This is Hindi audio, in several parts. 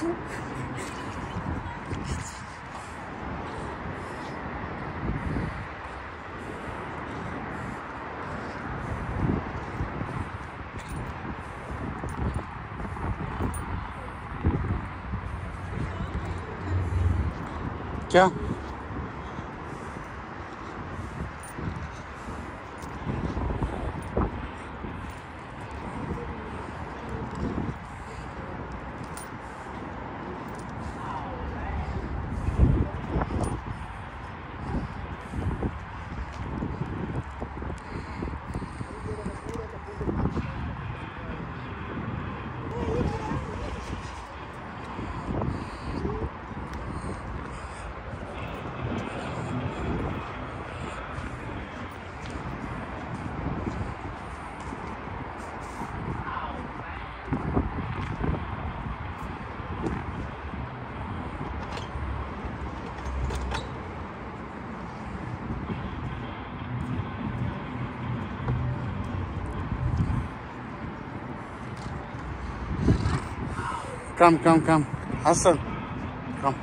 क्या come Hassan, come.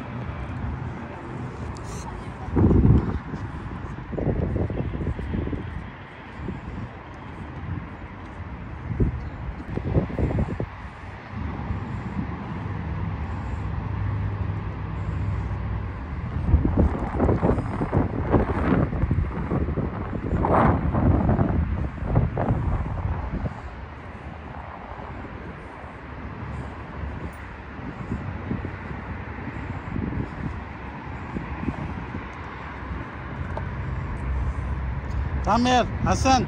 Come here, Hassan.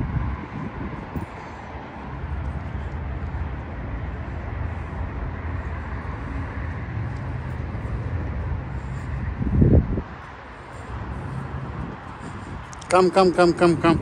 Come.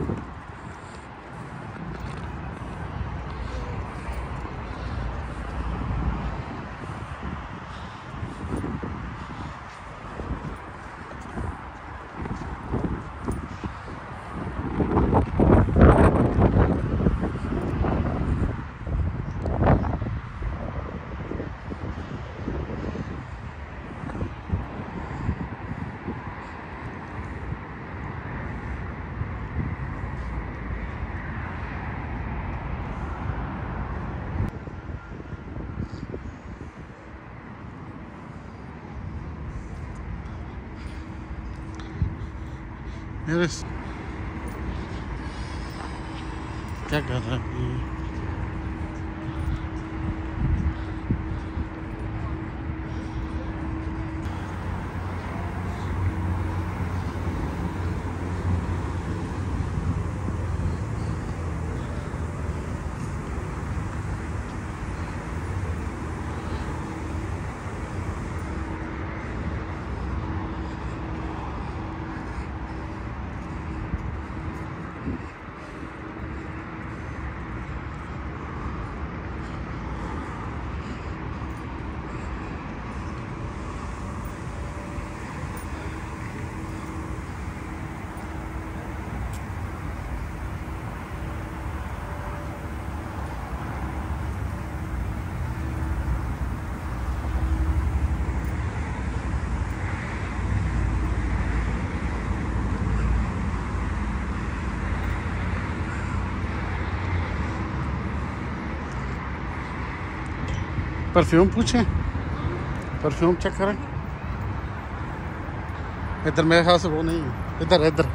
मेरे क्या कर रहा है? परफ्यूम पूछें, परफ्यूम चेक करें। इधर मेरे ख्याल से वो नहीं है, इधर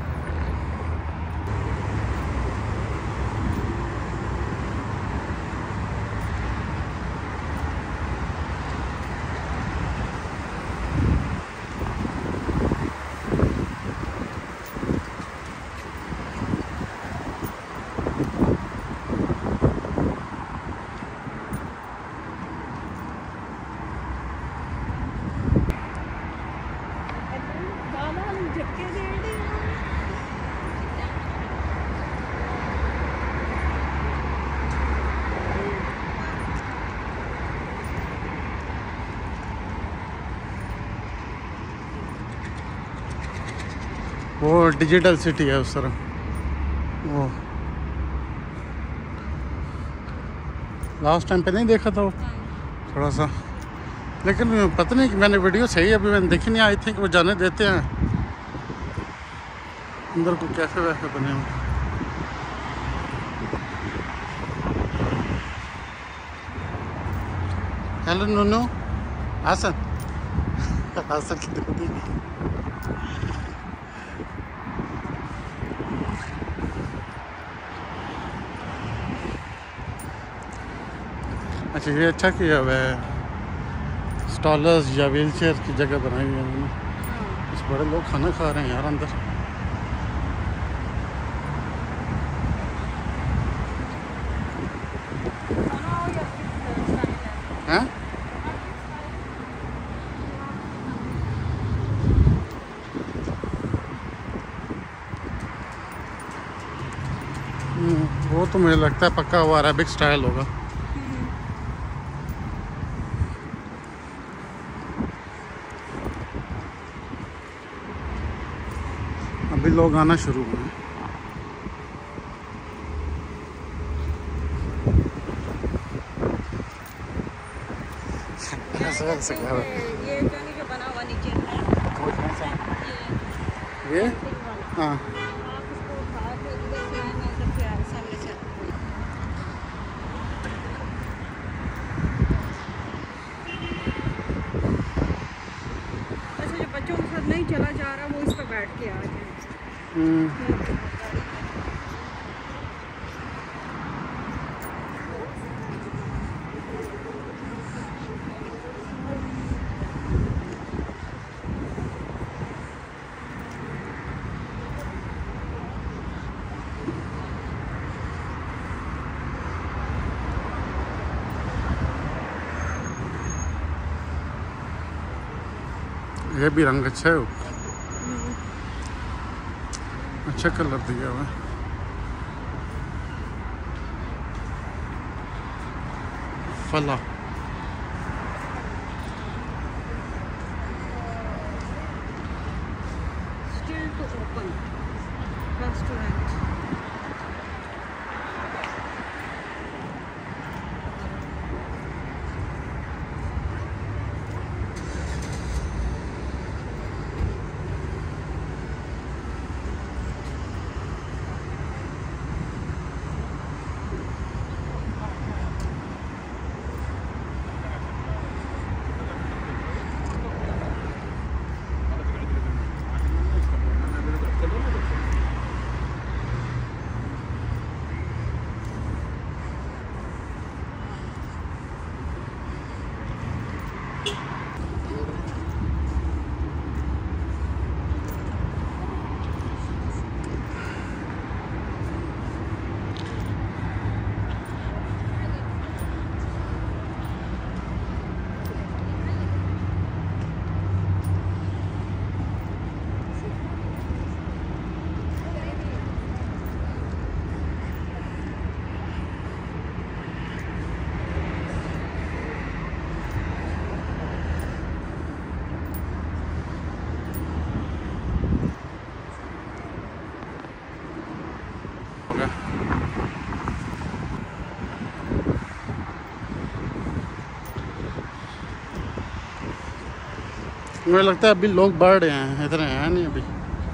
वो डिजिटल सिटी है उस तरफ। वो लास्ट टाइम पे नहीं देखा था वो, थोड़ा सा लेकिन पता नहीं कि मैंने वीडियो सही अभी मैंने देखी नहीं। आई थिंक वो जाने देते हैं अंदर को कैफे वैफे बने हुए। हेलो नूनू हसन हसन की दीदी। अच्छा ये अच्छा किया हुआ है, स्टॉलर्स या व्हील चेयर की जगह बनाई हुई है उन्होंने। कुछ बड़े लोग खाना खा रहे हैं यार अंदर। हैं वो तो मुझे लगता है पक्का वो अरेबिक स्टाइल होगा। अभी लोग आना शुरू हुए हैं। ये जो बना हुआ नीचे है ये हाँ आप उसको उठा के इधर से आए, मैं इधर से आए, सामने से अच्छा जो बच्चों के साथ नहीं चला जा रहा वो इस पर बैठ के आ जाए। ये भी रंग अच्छा है, अच्छा कलर दिया हुआ है। फला Still to open restaurant. मुझे लगता है अभी लोग बढ़ रहे हैं, इतने हैं नहीं अभी।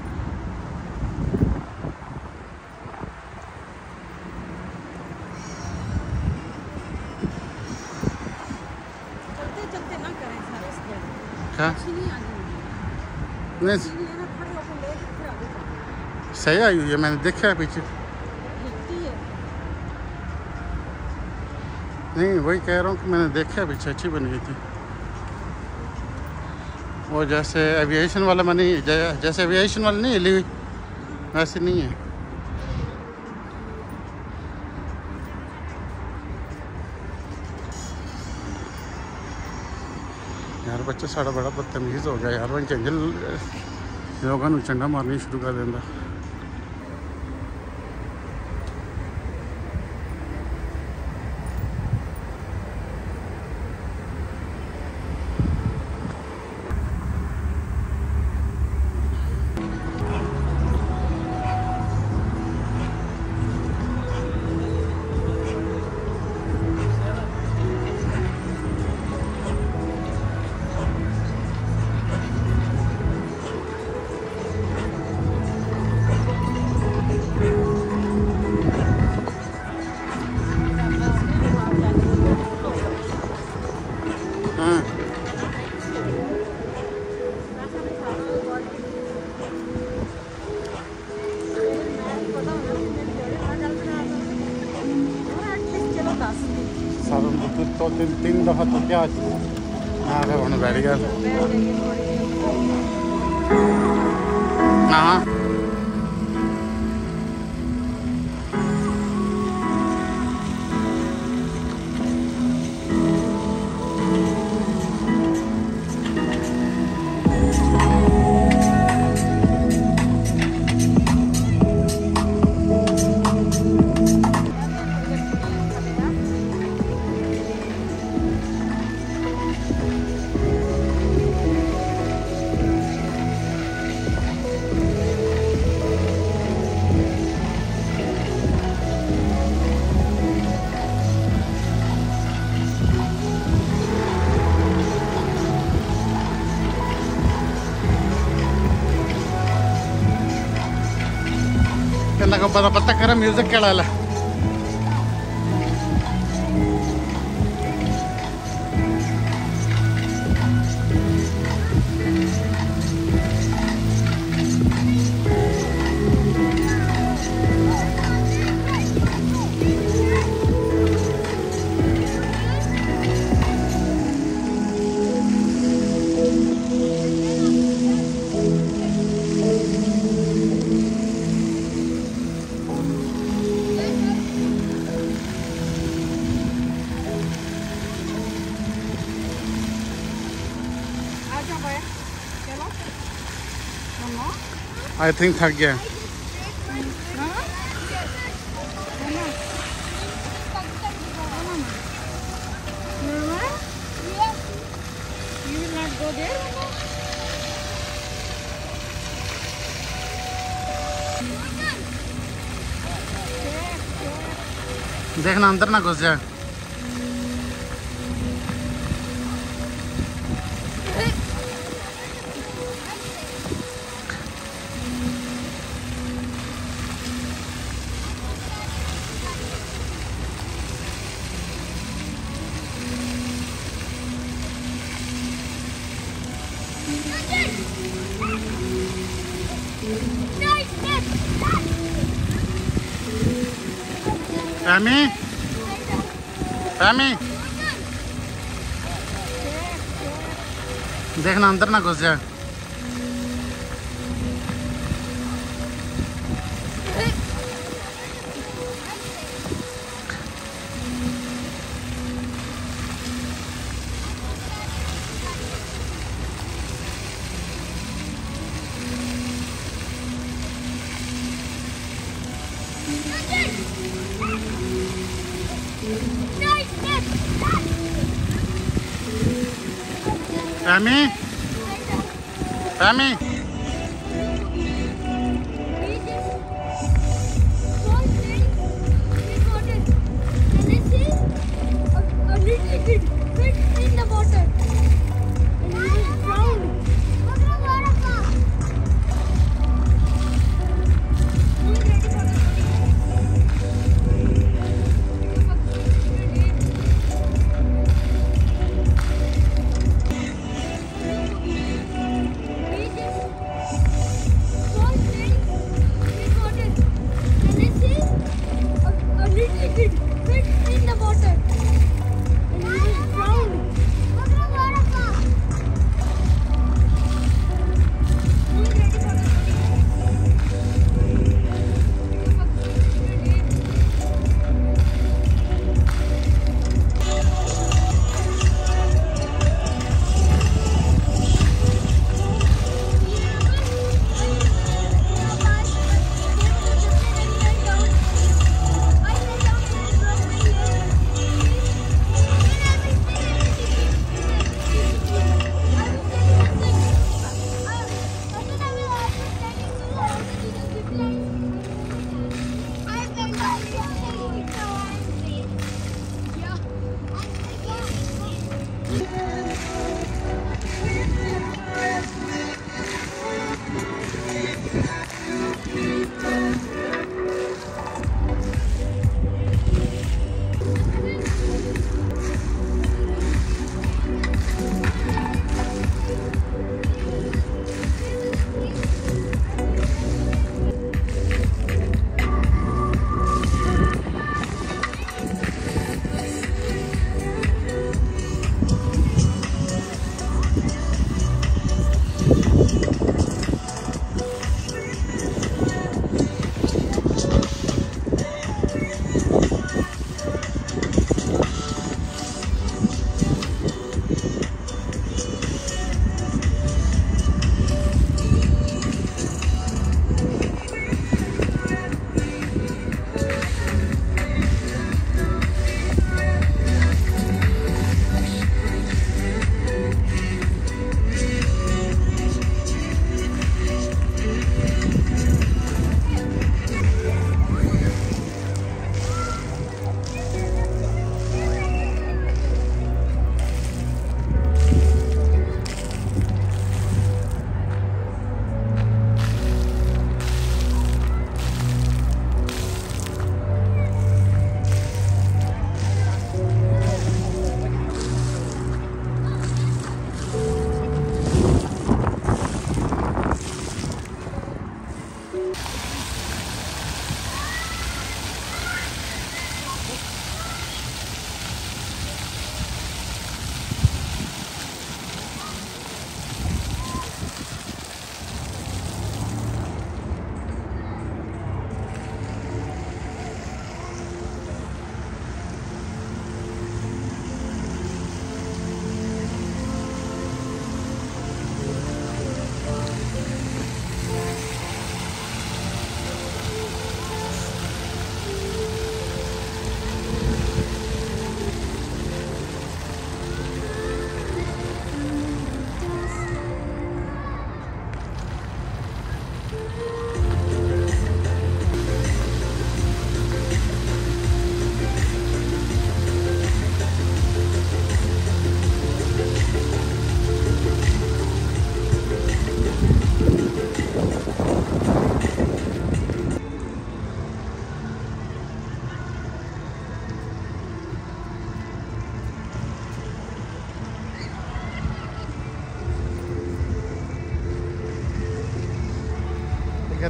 चलते चलते ना करें सर इसके क्या नहीं आगे नहीं खड़े होकर ले फिर आगे चलते सही आई हुई है, मैंने देखा है पीछे। हिलती है। नहीं वही कह रहा हूँ कि मैंने देखा है पीछे, अच्छी बनी हुई थी। वो जैसे एविएशन वाला में नहीं, जैसे एविएशन वाला नहीं हिली हुई वैसे नहीं है। यार बच्चा साड़ा बड़ा बदतमीज हो गया यार, वहीं चंजल लोगों चंडा मारनी शुरू कर देंदा। सासन दी तो तीन दफ़ा तो क्या हाँ फिर हम बैठ गया हाँ ಪತ್ತ ಕರ ಮ್ಯೂಸಿಕ್ ಕೇಳಲ್ಲ आई थिंक थक गया देखना अंदर ना घुस जाए Rami? Rami? देखना अंदर ना घुस जाए Rami? Rami?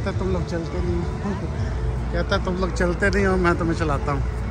कहता तुम लोग चलते नहीं हो कहता तुम लोग चलते नहीं हो, मैं तुम्हें चलाता हूँ।